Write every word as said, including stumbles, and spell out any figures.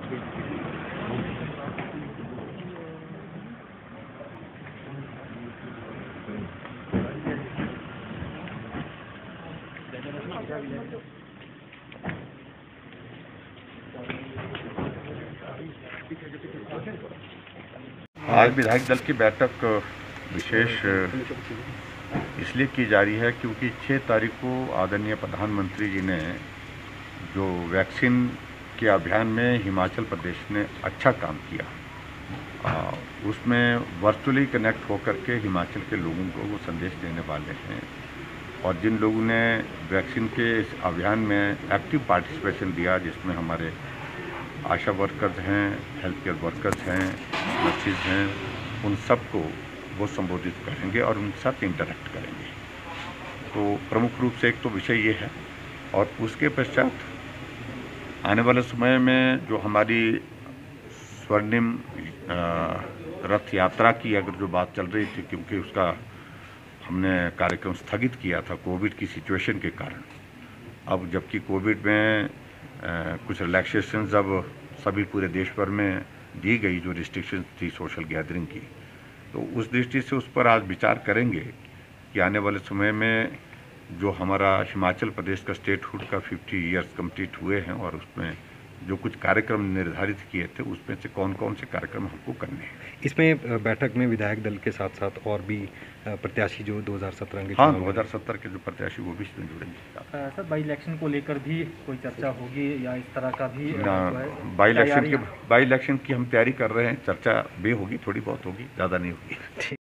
आज विधायक दल की बैठक विशेष इसलिए की जा रही है क्योंकि छः तारीख को आदरणीय प्रधानमंत्री जी ने जो वैक्सीन के अभियान में हिमाचल प्रदेश ने अच्छा काम किया, आ, उसमें वर्चुअली कनेक्ट होकर के हिमाचल के लोगों को वो संदेश देने वाले हैं। और जिन लोगों ने वैक्सीन के इस अभियान में एक्टिव पार्टिसिपेशन दिया, जिसमें हमारे आशा वर्कर्स हैं, हेल्थ केयर वर्कर्स हैं, नर्सिस हैं, उन सबको वो संबोधित करेंगे और उनके साथ इंटरेक्ट करेंगे। तो प्रमुख रूप से एक तो विषय ये है, और उसके पश्चात आने वाले समय में जो हमारी स्वर्णिम रथ यात्रा की अगर जो बात चल रही थी, क्योंकि उसका हमने कार्यक्रम स्थगित किया था कोविड की सिचुएशन के कारण। अब जबकि कोविड में आ, कुछ रिलैक्सेशंस अब सभी पूरे देश भर में दी गई, जो रिस्ट्रिक्शंस थी सोशल गैदरिंग की, तो उस दृष्टि से उस पर आज विचार करेंगे कि आने वाले समय में जो हमारा हिमाचल प्रदेश का स्टेटहुड का पचास इयर्स कंप्लीट हुए हैं और उसमें जो कुछ कार्यक्रम निर्धारित किए थे, उसमें से कौन कौन से कार्यक्रम हमको करने हैं। इसमें बैठक में विधायक दल के साथ साथ और भी प्रत्याशी जो दो हज़ार सत्रह के हाँ दो हज़ार सत्तर के जो प्रत्याशी वो भी इसमें जुड़ेंगे। सर, बाई इलेक्शन को लेकर भी कोई चर्चा होगी या इस तरह का भी? बाई इलेक्शन के बाई इलेक्शन की हम तैयारी कर रहे हैं, चर्चा भी होगी, थोड़ी बहुत होगी, ज़्यादा नहीं होगी।